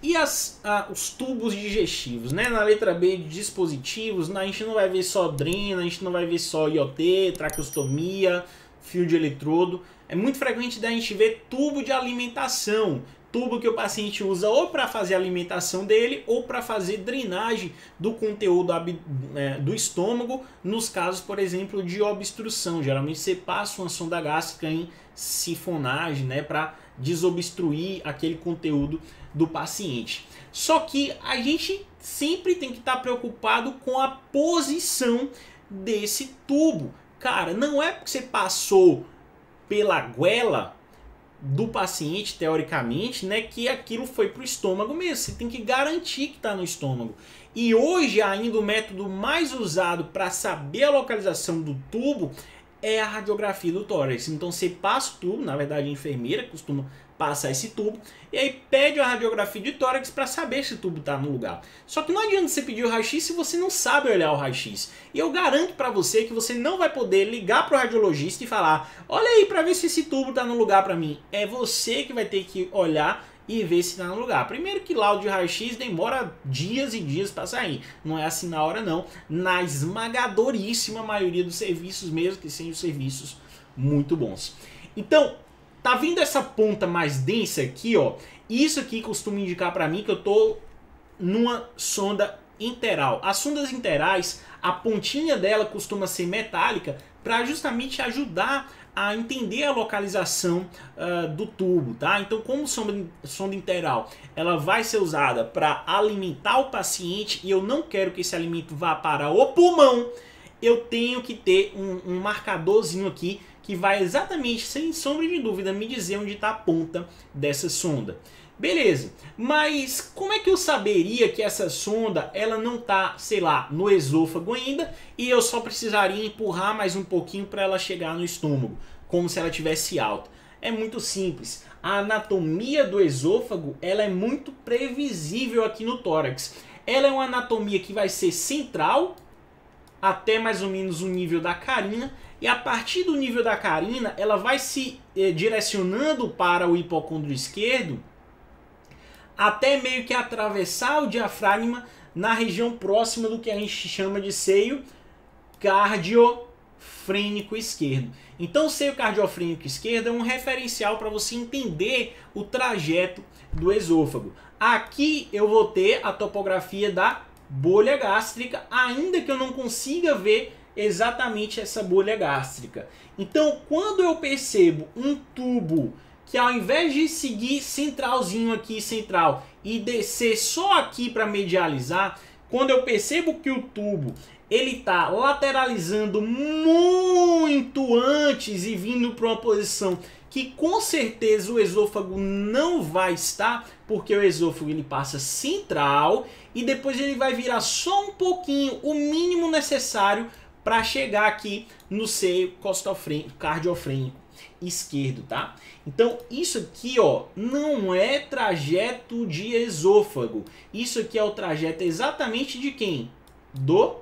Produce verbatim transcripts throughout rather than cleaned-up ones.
E as, ah, os tubos digestivos, né? Na letra B de dispositivos, a gente não vai ver só dreno, a gente não vai ver só I O T, traqueostomia, fio de eletrodo. É muito frequente da gente ver tubo de alimentação, tubo que o paciente usa ou para fazer a alimentação dele ou para fazer drenagem do conteúdo é, do estômago, nos casos, por exemplo, de obstrução. Geralmente você passa uma sonda gástrica em sifonagem, né, para desobstruir aquele conteúdo do paciente. Só que a gente sempre tem que estar preocupado com a posição desse tubo. Cara, não é porque você passou pela goela do paciente, teoricamente, né, que aquilo foi para o estômago mesmo. Você tem que garantir que está no estômago. E hoje ainda o método mais usado para saber a localização do tubo é a radiografia do tórax. Então você passa o tubo, na verdade a enfermeira costuma passar esse tubo, e aí pede a radiografia de tórax para saber se o tubo está no lugar. Só que não adianta você pedir o raio-x se você não sabe olhar o raio-x. E eu garanto para você que você não vai poder ligar para o radiologista e falar: olha aí para ver se esse tubo está no lugar para mim. É você que vai ter que olhar e ver se está no lugar. Primeiro que laudo de raio-x demora dias e dias para sair. Não é assim na hora não. Na esmagadoríssima maioria dos serviços, mesmo que sejam serviços muito bons. Então, tá vendo essa ponta mais densa aqui, ó? Isso aqui costuma indicar para mim que eu tô numa sonda interal. As sondas interais, a pontinha dela costuma ser metálica para justamente ajudar a entender a localização uh, do tubo, tá? Então, como sonda, sonda interal, ela vai ser usada para alimentar o paciente e eu não quero que esse alimento vá para o pulmão, eu tenho que ter um, um marcadorzinho aqui que vai exatamente, sem sombra de dúvida, me dizer onde está a ponta dessa sonda. Beleza, mas como é que eu saberia que essa sonda ela não está, sei lá, no esôfago ainda e eu só precisaria empurrar mais um pouquinho para ela chegar no estômago, como se ela tivesse alta? É muito simples. A anatomia do esôfago ela é muito previsível aqui no tórax. Ela é uma anatomia que vai ser central até mais ou menos o nível da carina, e a partir do nível da carina ela vai se eh, direcionando para o hipocôndrio esquerdo até meio que atravessar o diafragma na região próxima do que a gente chama de seio cardiofrênico esquerdo. Então o seio cardiofrênico esquerdo é um referencial para você entender o trajeto do esôfago. Aqui eu vou ter a topografia da bolha gástrica, ainda que eu não consiga ver exatamente essa bolha gástrica. Então, quando eu percebo um tubo que ao invés de seguir centralzinho aqui, central, e descer só aqui para medializar, quando eu percebo que o tubo ele está lateralizando muito antes e vindo para uma posição que com certeza o esôfago não vai estar, porque o esôfago ele passa central e depois ele vai virar só um pouquinho, o mínimo necessário para chegar aqui no seio cardiofrênico esquerdo, tá? Então isso aqui, ó, não é trajeto de esôfago. Isso aqui é o trajeto exatamente de quem? Do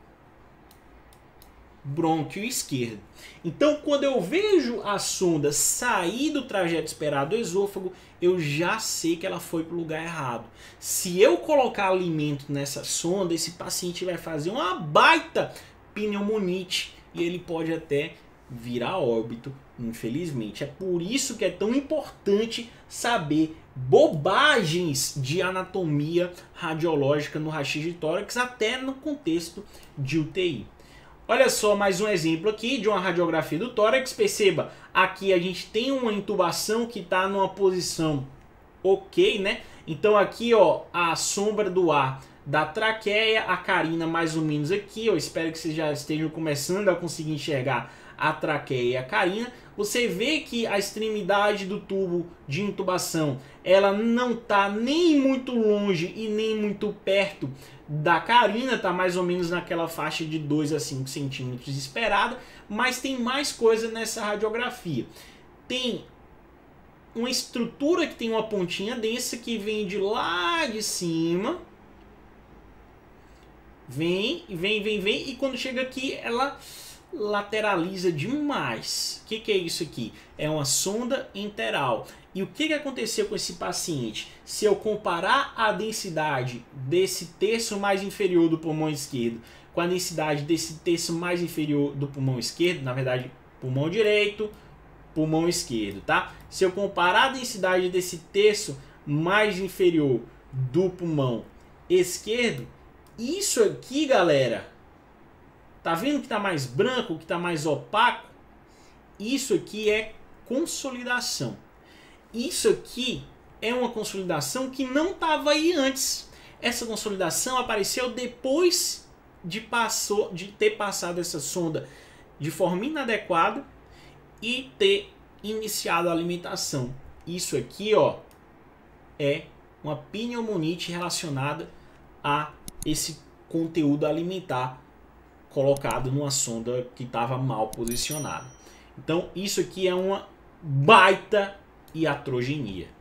brônquio esquerdo. Então, quando eu vejo a sonda sair do trajeto esperado do esôfago, eu já sei que ela foi para o lugar errado. Se eu colocar alimento nessa sonda, esse paciente vai fazer uma baita pneumonite e ele pode até vir a óbito, infelizmente. É por isso que é tão importante saber bobagens de anatomia radiológica no raio-x de tórax, até no contexto de U T I. Olha só mais um exemplo aqui de uma radiografia do tórax. Perceba, aqui a gente tem uma intubação que está numa posição ok, né? Então aqui, ó, a sombra do ar da traqueia, a carina mais ou menos aqui. Eu espero que vocês já estejam começando a conseguir enxergar a traqueia e a carina. Você vê que a extremidade do tubo de intubação ela não está nem muito longe e nem muito perto da carina, está mais ou menos naquela faixa de dois a cinco centímetros esperada, mas tem mais coisa nessa radiografia. Tem uma estrutura que tem uma pontinha densa que vem de lá de cima, vem, vem, vem, vem, e quando chega aqui ela lateraliza demais. O que, que é isso aqui? É uma sonda interal. E o que, que aconteceu com esse paciente? Se eu comparar a densidade desse terço mais inferior do pulmão esquerdo com a densidade desse terço mais inferior do pulmão esquerdo, na verdade, pulmão direito, pulmão esquerdo, tá? Se eu comparar a densidade desse terço mais inferior do pulmão esquerdo, isso aqui, galera, tá vendo que tá mais branco, que tá mais opaco? Isso aqui é consolidação. Isso aqui é uma consolidação que não estava aí antes. Essa consolidação apareceu depois de, passou, de ter passado essa sonda de forma inadequada e ter iniciado a alimentação. Isso aqui, ó, é uma pneumonite relacionada a esse conteúdo alimentar colocado numa sonda que estava mal posicionada. Então, isso aqui é uma baita iatrogenia.